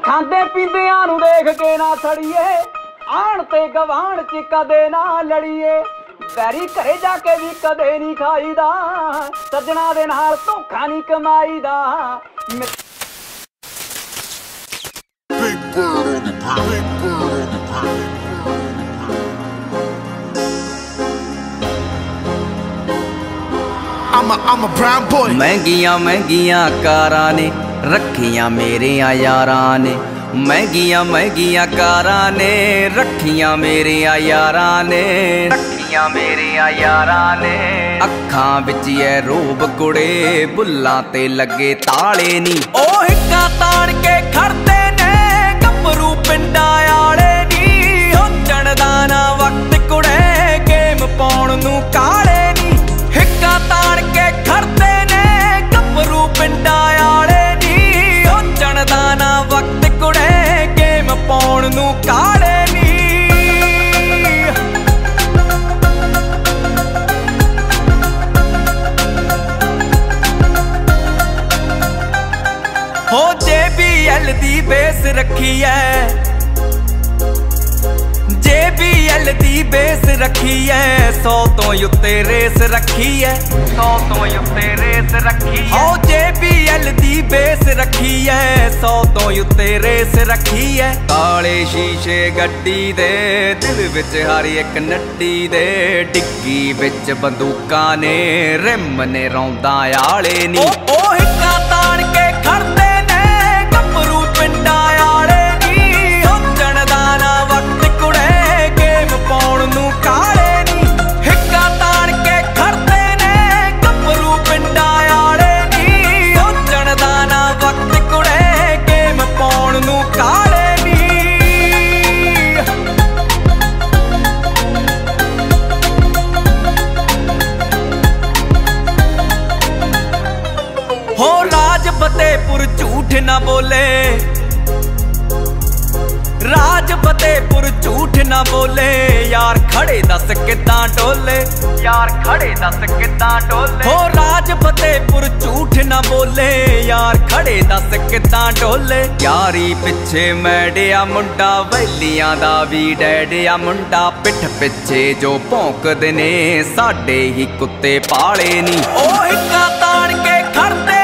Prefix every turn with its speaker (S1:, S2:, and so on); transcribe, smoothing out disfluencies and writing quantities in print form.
S1: ਖਾਂਦੇ ਪੀਂਦਿਆਂ ਨੂੰ ਦੇਖ ਕੇ ਨਾ ਸੜੀਏ, ਆਣ ਤੇ ਗਵਾਂਢ ਚ ਕਦੇ ਨਾ ਲੜੀਏ। ਵੈਰੀ ਘਰੇ ਜਾ ਕੇ ਵੀ ਕਦੇ ਨਹੀਂ ਖਾਈਦਾ, ਸੱਜਣਾ ਦੇ ਨਾਲ ਧੋਖਾ ਨਹੀਂ ਕਮਾਈਦਾ।
S2: I'm a brown boy।
S3: महंगियां महंगियां कारां ने रखियां मेरियां यारां ने, महंगियां महंगियां कारां ने रखियां मेरियां यारां ने, रखियां मेरियां यारां ने। अखां विच ऐ रूप कुड़े, बुल्लां ते लगे ताले नी, ओ हिक्कां ताण के खड़दे ने गभरू पिंडां आले नी। हो चढ़दा ना वक्त कुड़े, गेम पाउण नूं काले नी। हिक्कां ताण के खड़दे ने गभरू पिंडां आले नी। हो चढ़दा ना वक्त कुड़े, गेम पाउण नूं काले नी। हो JBL दी बेस रखी है, JBL दी बेस रखी है। 100 तो उत्ते रेस रखी है, 100 तो उत्ते रेस रखी है। हो JBL दी बेस रखी है, 100 तो उत्ते रेस रखी है। काले शीशे गड्डी दे, दिल विच हर एक नड्डी दे। डिग्गी विच बंदूकां ने, रिम ने रौंदा आले नी। ओ हिक्कां ताण के खड़दे ने गभरू पिंडां आले नी। हो चढ़दा ना वक्त कुड़े, गेम पाउण नूं काले नी। हिक्कां ताण के खड़दे ने गभरू पिंडां आले नी। हो चढ़दा ना वक्त कुड़े, गेम पाउण नूं काले नी। हो राज फतेहपुर झूठ ना बोले, राज फतेहपुर झूठ ना बोले। यार खड़े दस किदां डोले, यार खड़े दस किदां डोले। हो राज फतेहपुर झूठ ना बोले, यार खड़े दस किदां डोले। यारी पिछे मैडिया मुंडा, वैलियां दा भी डैडिया मुंडा। पिठ पिछे जो भौंकदे ने, साडे ही कुत्ते पाले नी। ओ हिक्कां ताण के खड़दे